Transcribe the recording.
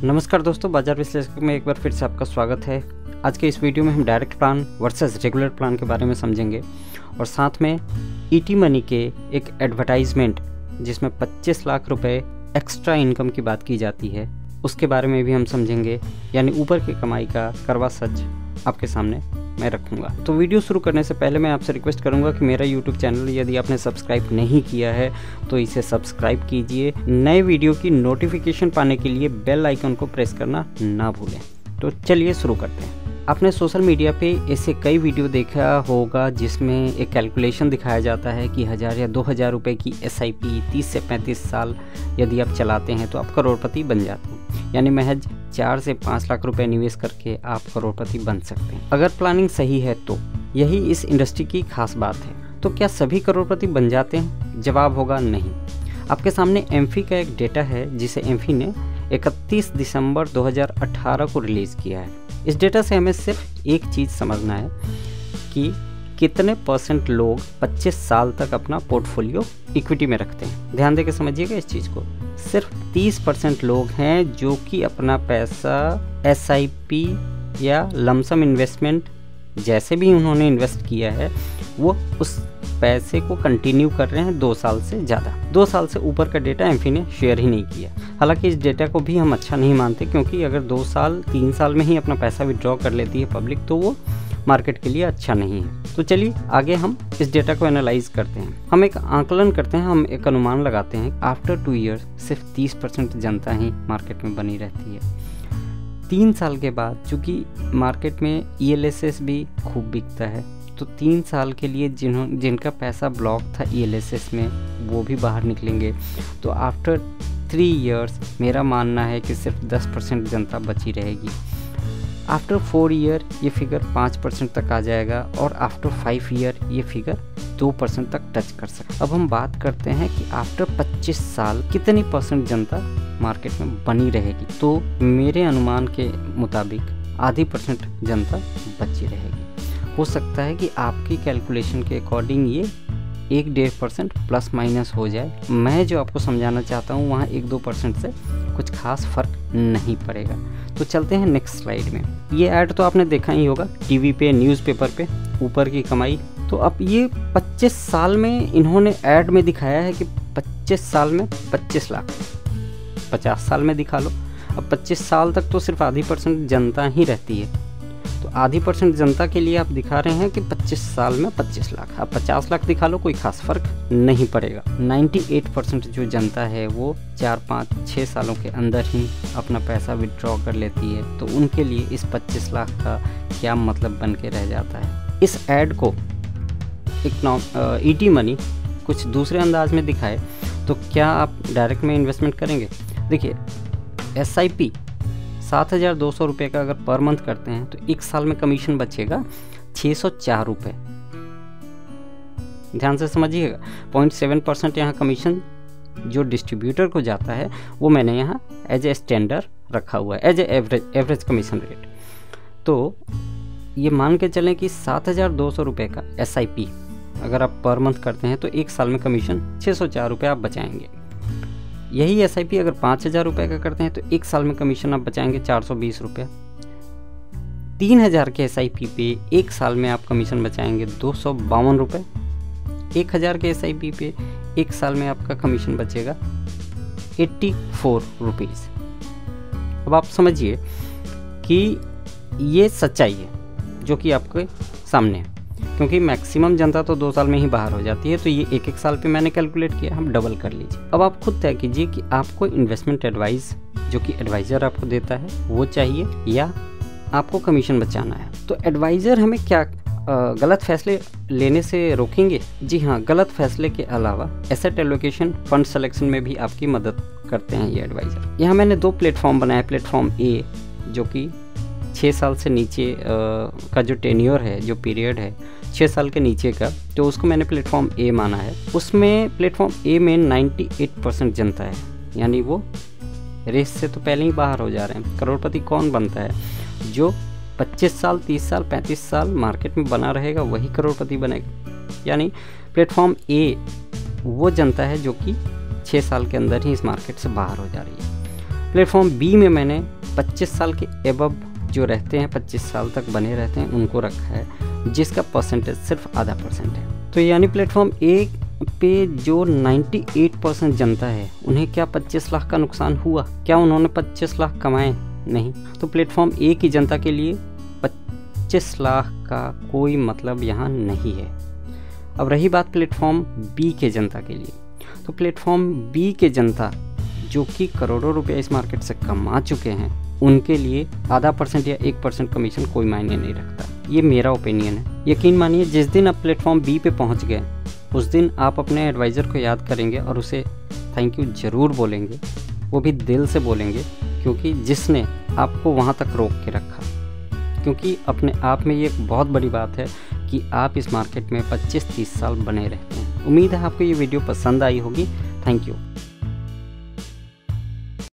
नमस्कार दोस्तों, बाजार विश्लेषक में एक बार फिर से आपका स्वागत है। आज के इस वीडियो में हम direct plan versus regular plan के बारे में समझेंगे और साथ में ईटी मनी के एक एडवर्टाइजमेंट जिसमें 25 लाख रुपए एक्स्ट्रा इनकम की बात की जाती है उसके बारे में भी हम समझेंगे। यानी ऊपर की कमाई का करवा सच आपके सामने मैं रखूंगा। तो वीडियो शुरू करने से पहले मैं आपसे रिक्वेस्ट करूंगा कि मेरा यूट्यूब चैनल यदि आपने सब्सक्राइब नहीं किया है तो इसे सब्सक्राइब कीजिए। नए वीडियो की नोटिफिकेशन पाने के लिए बेल आइकन को प्रेस करना ना भूलें। तो चलिए शुरू करते हैं। आपने सोशल मीडिया पे ऐसे कई वीडियो देखा होगा जिसमें एक कैलकुलेशन दिखाया जाता है कि 1000 या 2000 रुपये की SIP 30 से 35 साल यदि आप चलाते हैं तो आप करोड़पति बन जाते हैं। यानी महज 4 से 5 लाख रुपए निवेश करके आप करोड़पति बन सकते हैं अगर प्लानिंग सही है। तो यही इस इंडस्ट्री की खास बात है। तो क्या सभी करोड़पति बन जाते हैं? जवाब होगा नहीं। आपके सामने एम्फी का एक डेटा है जिसे एम्फी ने 31 दिसंबर 2018 को रिलीज़ किया है। इस डेटा से हमें सिर्फ एक चीज़ समझना है कि कितने % लोग 25 साल तक अपना पोर्टफोलियो इक्विटी में रखते हैं। ध्यान देकर समझिएगा इस चीज़ को। सिर्फ 30% लोग हैं जो कि अपना पैसा SIP या लमसम इन्वेस्टमेंट जैसे भी उन्होंने इन्वेस्ट किया है वो उस पैसे को कंटिन्यू कर रहे हैं 2 साल से ज़्यादा। 2 साल से ऊपर का डेटा एम्फी ने शेयर ही नहीं किया। हालांकि इस डेटा को भी हम अच्छा नहीं मानते क्योंकि अगर 2 साल 3 साल में ही अपना पैसा विड्रॉ कर लेती है पब्लिक तो वो मार्केट के लिए अच्छा नहीं है। तो चलिए आगे हम इस डेटा को एनालाइज करते हैं। हम एक आंकलन करते हैं, हम एक अनुमान लगाते हैं। आफ्टर 2 ईयर्स सिर्फ 30% जनता ही मार्केट में बनी रहती है। 3 साल के बाद चूँकि मार्केट में ELSS भी खूब बिकता है तो 3 साल के लिए जिनका पैसा ब्लॉक था ELSS में वो भी बाहर निकलेंगे। तो आफ्टर 3 ईयर्स मेरा मानना है कि सिर्फ 10% जनता बची रहेगी। आफ्टर 4 ईयर ये फिगर 5% तक आ जाएगा और आफ्टर 5 ईयर ये फिगर 2% तक टच कर सकता। अब हम बात करते हैं कि आफ्टर 25 साल कितनी % जनता मार्केट में बनी रहेगी। तो मेरे अनुमान के मुताबिक आधी % जनता बची रहेगी। हो सकता है कि आपकी कैलकुलेशन के अकॉर्डिंग ये 1-1.5% प्लस माइनस हो जाए। मैं जो आपको समझाना चाहता हूँ वहाँ 1-2% से कुछ खास फर्क नहीं पड़ेगा। तो चलते हैं नेक्स्ट स्लाइड में। ये ऐड तो आपने देखा ही होगा टीवी पे, न्यूज़पेपर पे, ऊपर की कमाई। तो अब ये 25 साल में इन्होंने ऐड में दिखाया है कि 25 साल में 25 लाख, 50 साल में दिखा लो। अब 25 साल तक तो सिर्फ आधी % जनता ही रहती है। तो आधी % जनता के लिए आप दिखा रहे हैं कि 25 साल में 25 लाख। अब 50 लाख दिखा लो, कोई खास फर्क नहीं पड़ेगा। 98% जो जनता है वो 4, 5, 6 सालों के अंदर ही अपना पैसा विड्रॉ कर लेती है। तो उनके लिए इस 25 लाख का क्या मतलब बन के रह जाता है। इस ऐड को ईटी मनी कुछ दूसरे अंदाज में दिखाए तो क्या आप डायरेक्ट में इन्वेस्टमेंट करेंगे? देखिए SIP 7,200 रुपये का अगर पर मंथ करते हैं तो 1 साल में कमीशन बचेगा 604 रुपये। ध्यान से समझिएगा। 0.7% यहाँ कमीशन जो डिस्ट्रीब्यूटर को जाता है वो मैंने यहाँ एज ए स्टैंडर्ड रखा हुआ है, as a average commission rate. तो ये मान के चलें कि 7,200 रुपये का SIP अगर आप पर मंथ करते हैं तो 1 साल में कमीशन 604 रुपये आप बचाएंगे। यही SIP अगर 5,000 रुपये का करते हैं तो 1 साल में कमीशन आप बचाएंगे 420 रुपये। 3,000 के SIP पे 1 साल में आप कमीशन बचाएंगे 252 रुपये। 1,000 के SIP पे 1 साल में आपका कमीशन बचेगा 84 रुपीज़। अब आप समझिए कि ये सच्चाई है जो कि आपके सामने है क्योंकि मैक्सिमम जनता तो 2 साल में ही बाहर हो जाती है। तो ये 1-1 साल पे मैंने कैलकुलेट किया, हम डबल कर लीजिए। अब आप खुद तय कीजिए कि आपको इन्वेस्टमेंट एडवाइस जो कि एडवाइज़र आपको देता है वो चाहिए या आपको कमीशन बचाना है। तो एडवाइज़र हमें क्या गलत फैसले लेने से रोकेंगे? जी हाँ, गलत फैसले के अलावा एसेट एलोकेशन, फंड सिलेक्शन में भी आपकी मदद करते हैं ये एडवाइज़र। यहाँ मैंने 2 प्लेटफॉर्म बनाए। प्लेटफॉर्म A जो कि 6 साल से नीचे का जो टेन्योर है, जो पीरियड है 6 साल के नीचे का, तो उसको मैंने प्लेटफॉर्म A माना है। उसमें प्लेटफॉर्म A में 98% जनता है, यानी वो रेस से तो पहले ही बाहर हो जा रहे हैं। करोड़पति कौन बनता है? जो 25 साल, 30 साल, 35 साल मार्केट में बना रहेगा वही करोड़पति बनेगा। यानी प्लेटफॉर्म A वो जनता है जो कि 6 साल के अंदर ही इस मार्केट से बाहर हो जा रही है। प्लेटफॉर्म बी में मैंने 25 साल के एबव जो रहते हैं, 25 साल तक बने रहते हैं, उनको रखा है, जिसका परसेंटेज सिर्फ आधा % है। तो यानी प्लेटफॉर्म ए पे जो 98% जनता है, उन्हें क्या 25 लाख का नुकसान हुआ? क्या उन्होंने 25 लाख कमाए? नहीं। तो प्लेटफॉर्म ए की जनता के लिए 25 लाख का कोई मतलब यहाँ नहीं है। अब रही बात प्लेटफॉर्म बी के जनता के लिए, तो प्लेटफॉर्म बी के जनता जो कि करोड़ों रुपए इस मार्केट से कमा चुके हैं, उनके लिए आधा % या 1% कमीशन कोई मायने नहीं रखता। ये मेरा ओपिनियन है। यकीन मानिए, जिस दिन आप प्लेटफॉर्म बी पे पहुंच गए, उस दिन आप अपने एडवाइज़र को याद करेंगे और उसे थैंक यू ज़रूर बोलेंगे, वो भी दिल से बोलेंगे, क्योंकि जिसने आपको वहाँ तक रोक के रखा। क्योंकि अपने आप में ये एक बहुत बड़ी बात है कि आप इस मार्केट में 25-30 साल बने रहते हैं। उम्मीद है आपको ये वीडियो पसंद आई होगी। Thank you.